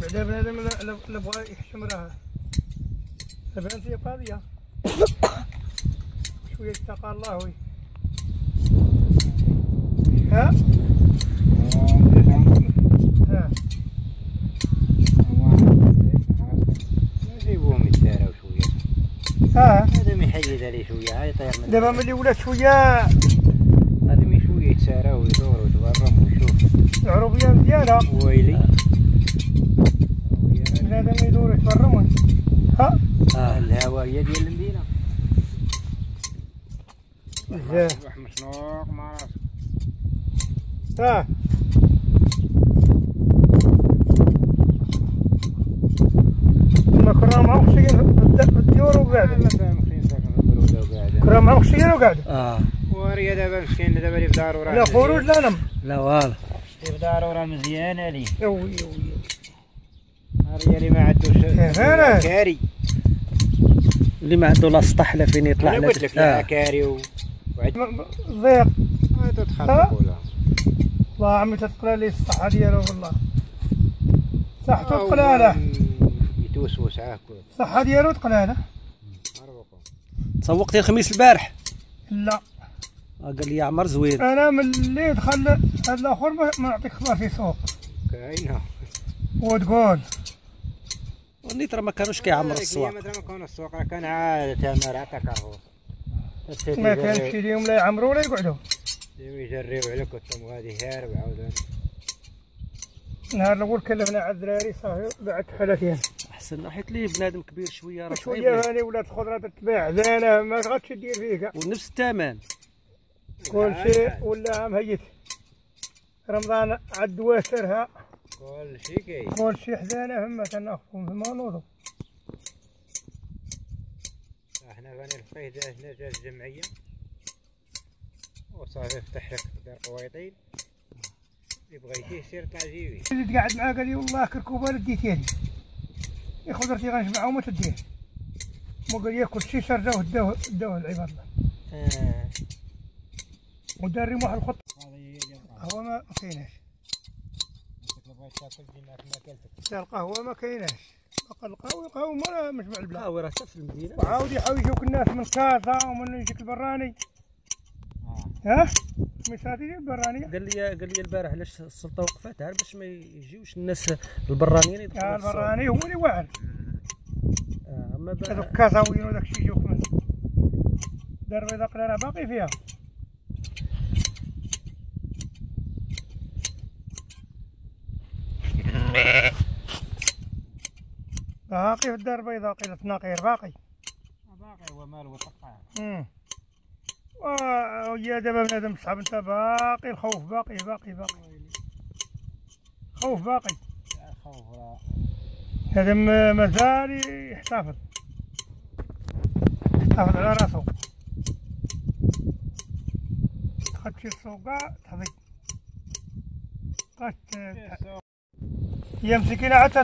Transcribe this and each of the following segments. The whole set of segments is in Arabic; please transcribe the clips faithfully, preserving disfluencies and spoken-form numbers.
بعدا بنادم لا بغا يحشم راه بنتي فاضيه شويه اتقى الله وي ها ها نجيبوهم يتساراو شويه اه هذا يحيد عليه شويه هاي طير من دابا ملي ولات شويه هذا شويه يتساراو ويدور ويتغرم ويشوف العروبيه مزيانه ويلي بنادم يدور يتفرم ها اه الهواء هي ديال المدينه بزاف واحد مشنوق ما عرفت اه ما كنا معهم خشيين في الديور وقاعدين لا فاهم خصني ساكن في البروده وقاعد كنا معهم خشيين وقاعدين اه وريا دابا مسكين دابا اللي في دارو راه لا خروج لا نم لا والو اللي في دارو راه مزيان عليه يا وي يا وي ريا اللي ما عندوش هنا. كاري اللي ما عنده لا سطح لا فين يطلع انا لا قلت لك لا آه. كاري و وعد ضيق هذا تخلق ولا والله عمي تتقلى لي الصحة ديالو والله صح تتقلى له يتوسوس عاك الصحة ديالو تقلى له تسوقتي الخميس البارح لا آه قال لي عمر زوين انا من اللي دخل هذا الاخر ما ما نعطيك خبر في سوق كاينه وتقول ونيت راه ما كانوش كيعمر السواق مثلا ما كان السوق راه كان عاد تمر عطا كارهوس ما كانش اليوم لا يعمروا ولا يقعدوا يجريو عليك وتم غادي هارب عاود النهار الاول كلفنا على الدراري صافي بعد حالتين احسن حيت ليه بنادم كبير شويه راه شويه صعيب هاني ولات الخضره تتباع زانه ما غادش دير فيك ونفس الثمن كل شيء ولا مهيت رمضان عاد واسرها كل شيء كاين كل شيء حدانا هما تناخذهم هما نوضوا احنا غادي الفقيه هنا جا الجمعيه وصافي فتح لك دار قويطين اللي بغيتيه سير طلع جيبي اللي تقعد معاه قال لي والله كركوبه ديتيها لي يا خضرتي غنجمعها وما تديه مو قال ياكل شي شرجه وداوه داوه العباد الله اه ودار واحد الخط هو ما كايناش القهوه ما كايناش باقا القهوه القهوه ما مجمع البلاد القهوه راه حتى في المدينه وعاود يحويجوك الناس من كازا ومن يجيك البراني ها ميساتي البرانيه قال لي قال لي البارح علاش السلطه وقفات عاد باش ما يجيوش الناس البرانيين يدخلوا يا البراني هو اللي واعر اه اما هذوك كازاويين وداك الشيء يجوك من دار بيضاء قلنا باقي فيها باقي في الدار البيضاء قيل تناقير باقي باقي هو مال وطقع امم ويا دابا بنادم صعب انت باقي الخوف باقي باقي باقي خوف باقي خوف راه هذا مازال يحتفظ يحتفظ على راسو تخدشي السوق كاع تحضي قاش هي مسكينه عاد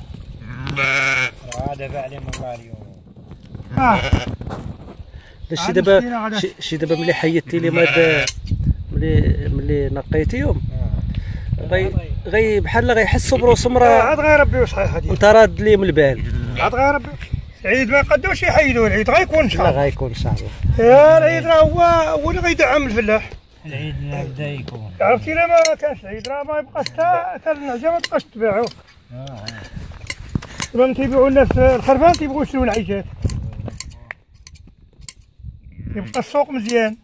هذا بعلم الله اليوم اه شي دابا شي دابا ملي حيدتي لي ماد ملي ملي نقيتيهم غي غي بحال غيحسوا بروسهم راه عاد غير ربي وصحيح هادي وانت راد ليهم البال عاد غير ربي العيد ما يقدوش يحيدوا العيد غيكون ان شاء لا الله غيكون ان شاء الله يا العيد راه هو هو اللي غيدعم الفلاح العيد بدا يكون عرفتي الا ما كانش العيد راه ما يبقاش حتى حتى النعجه ما تبقاش تبيعو اه دابا تيبيعوا الناس الخرفان تيبغوا يشريو العيشات يبقى السوق مزيان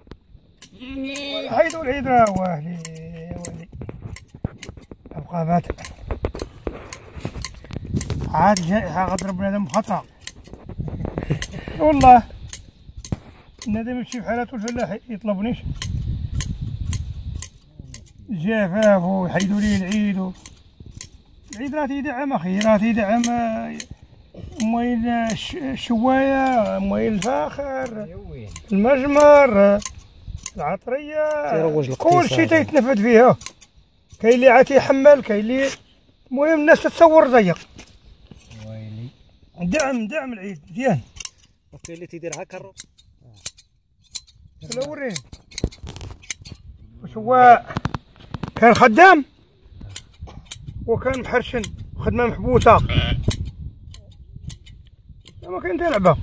حيدوا العيد راه واهلي ويلي عقبات عاد جائحة غضرب بنادم بخطأ والله بنادم يمشي بحالات والفلاح يطلبنيش جفاف ويحيدوا لي العيد العيد راه تيدعم اخي راه تيدعم مويل الشوايه مويل الفاخر المجمر العطريه كل شيء تيتنفذ فيها كاين اللي عاد تيحمل كاين اللي المهم الناس تتصور زيق ويلي دعم دعم العيد مزيان وكاين اللي تيدير هكا الروس لا وريه واش هو كان خدام وكان محرشن خدمه محبوسه ما كاين حتى لعبه.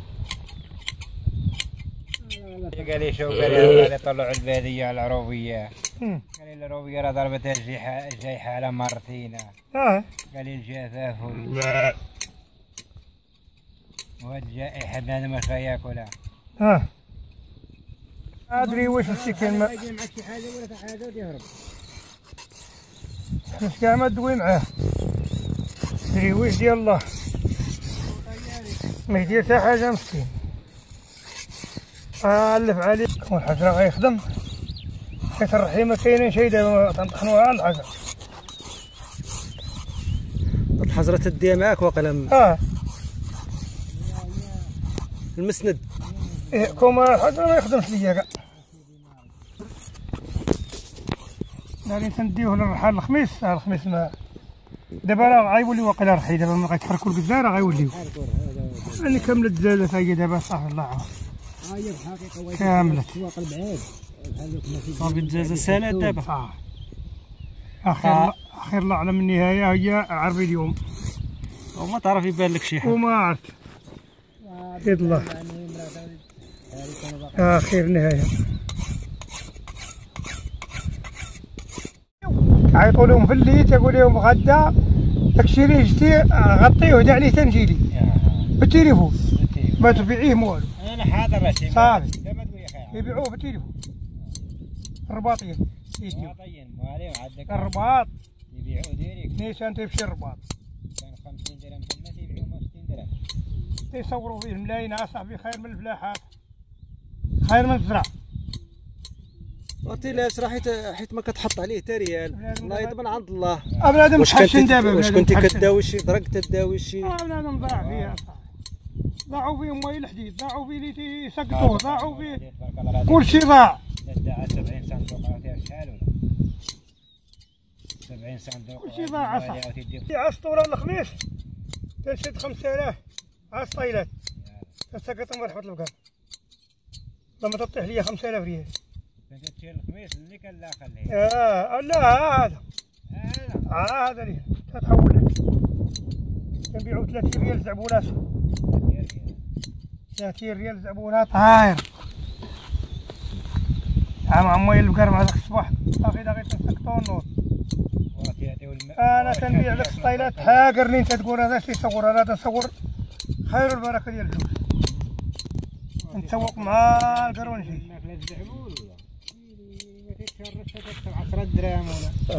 قال لي شو قال لي طلعوا الباديه العروبيه، قال لي العروبيه راه ضربتها الجيحه الجيحه على مرتين. اه قال لي الجفاف وهاد الجائحه بنادم واش غياكلها. اه ادري واش هادشي كاين ما يجي معك شي حاجه ولا حاجه ويهرب. مش كاع ما تدوي معاه ادري واش ديال الله ما يدير حتى حاجه مسكين. الف عليك والحجره غيخدم حيت الرحيم ما كاينين شي دابا تنطحنوها على الحجر. الحجره تديها معاك واقيلا اه المسند. إيه كوما الحجر ما يخدمش ليا كاع. ناري تنديوه للرحال الخميس. آه الخميس ما دابا راه غيولي واقيلا رحي دابا ما غيتحركوا الجزار راه غيوليو. راني كاملة الزازة هي دابا صافي الله يعاون. كاملة صافي الدجاجه سالات دابا. صافي اخير اخير الله اعلم النهايه هي عربي اليوم وما تعرف يبان لك شي حاجه وما عرفت يد الله اخير نهايه. عيطوا لهم في الليل تقول لهم غدا داكشي اللي جبتي غطيه وهدا عليه تنجيلي بالتليفون ما تبيعيه والو. انا حاضر صافي يبيعوه بالتليفون. الرباطين الرباطين مواليم عندك الرباط يبيعوه ديريكت. نيشان تيمشي الرباط كان خمسين درهم تما تيبيعوه ستين درهم. يصوروا فيه الملايين اصاحبي خير من الفلاحات خير من الزرع. عرفتي علاش راه حيت حيت ما كتحط عليه حتى ريال الله يضمن عند الله. بنادم تحشن دابا واش كنتي كداوي شي درك تداوي شي اه بنادم ضاع فيها ضاعوا فيه مي الحديد ضاعوا فيه اللي تيسقطوه ضاعوا فيه كلشي ضاع. داع سبعين صندوق راه فيها شحال ولا سبعين صندوق كلشي ضاع اصاحبي. عسطورة الخميس تنشد خمسة آلاف عسطيلات تسقطهم رحمة البقر لما تطيح لي خمسة آلاف ريال. كنت تشيل الخميس اللي كان لا خليه. اه لا هذا هذا هذا اللي تتحول لك كنبيعو ثلاثين ريال زعبولات ثلاثين ريال زعبولات طاير عام عمي البقر مع ذاك الصباح باقي باغي تنسكتو النور. انا تنبيع لك سطيلات هاكرني انت تقول هذا تيصور هذا تصور خير البركه ديال الفلوس نتسوق مع القرونجي. عشرة دراهم ولا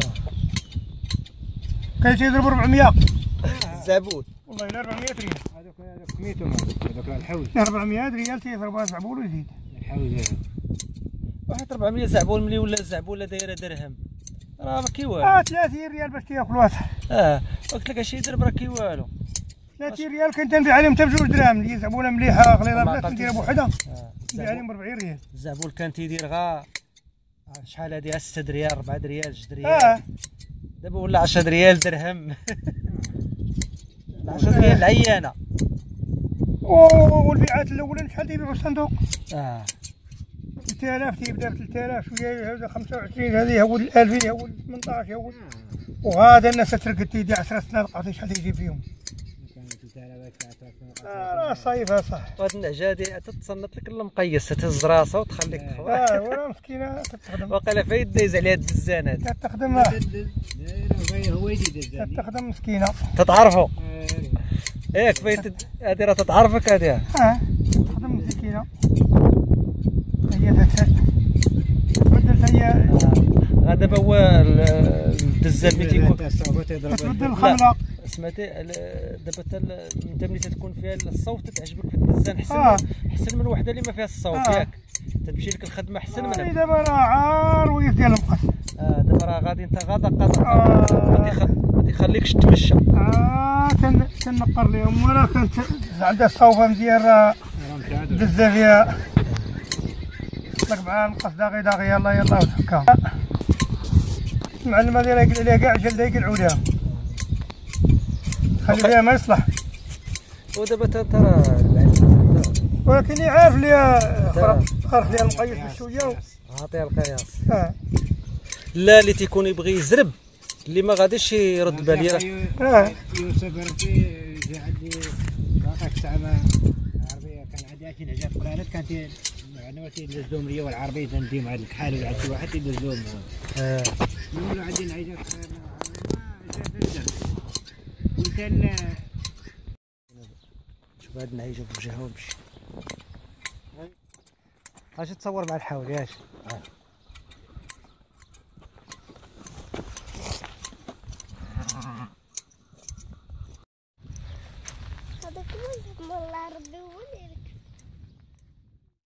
كاين تيضرب أربعمية الزعبول والله الا أربعمية ريال. هذوك هذوك سميتهم هذوك الحوز أربعمية ريال تيضربها زعبول ويزيد الحوز. واحد أربعمية زعبول ملي ولا الزعبوله دايره درهم راه ما كي والو. اه ثلاثين ريال باش تاكلوها. اه قلت لك اش يضرب راه كي والو. ثلاثين ريال كنت نبيع عليهم حتى بجوج دراهم اللي زعبوله مليحه غليظه بلاتي نديرها بوحدها نبيع عليهم ب أربعين ريال. الزعبول كان تيدير غا شحال هادي ستة ريال أربعة ريال جوج ريال. اه دابا ولا عشرة ريال درهم عشرة ريال العيانه. والبيعات الاولين شحال تيبيعوا الصندوق؟ اه ثلاثة آلاف تيبدا ب ثلاثة آلاف شويه هذا خمسة وعشرين هذه هو ألفين هو ثمنطاش هو وغادا الناس ترقد تيدي عشرة صناديق عرفتي شحال تيجيب فيهم. اه راه صايفه صح. وهاد النعجه هادي تتصنت لك المقيس تهز راسها وتخليك تخوى. اه وراه مسكينه تتخدم واقيلا فايد دايز عليها الدزانات تتخدم هو يزيد تتخدم مسكينه تتعرفوا ياك فايت هادي راه تتعرفك هادي. اه تخدم مسكينه هي تبدل هي غا دابا هو الدزان ملي تيكون تبدل الخمله سمعتي دابا حتى انت ملي تكون فيها الصوت تعجبك في الدزان حسن آه. حسن من الوحده اللي ما فيها الصوت آه. ياك تمشي لك الخدمه حسن منها. آه دابا راه عار ويف ديال المقص. اه دابا راه غادي انت غادا قاطع آه. ما تيخليكش تمشى. اه تن تنقر لهم وراه كانت عندها الصوفه مزيان دزا فيها طلق معاها المقص داغي داغي يلا يلا وتفكها. المعلم هذا يقل عليها كاع جلده يقلعوا ليها خلي فيها ما يصلح. ودابا ترى ولكن اللي عارف ليها خرخ ليها المقيس بشويه عاطيها القياس. اه لا اللي تيكون يبغي يزرب اللي ما غاديش يرد بالي راه اه يوسف ربي جا عندي باقي ساعه العربيه كان عندي عشرين حاجه فلانات كانت انا تيدزهم ليا والعربيه تندي مع هذا الحال ولا شي واحد يدزهم اه نقولوا عندي العيجات وانت شوف هاد النعيجه بوجهها ومشي. اش تصور مع الحاول ياش